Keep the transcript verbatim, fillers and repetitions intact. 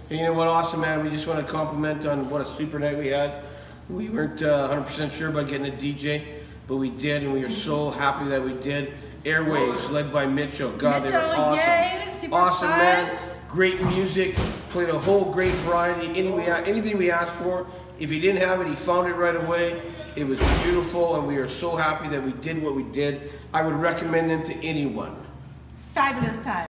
Hey, you know what, awesome, man. We just want to compliment on what a super night we had. We weren't uh, one hundred percent sure about getting a D J, but we did, and we are so happy that we did. Airwaves, led by Mitchell. God, Mitchell, they were awesome. yay, super awesome, fun. man. Great music. Played a whole great variety. Any we, anything we asked for. If he didn't have it, he found it right away. It was beautiful, and we are so happy that we did what we did. I would recommend them to anyone. Fabulous time.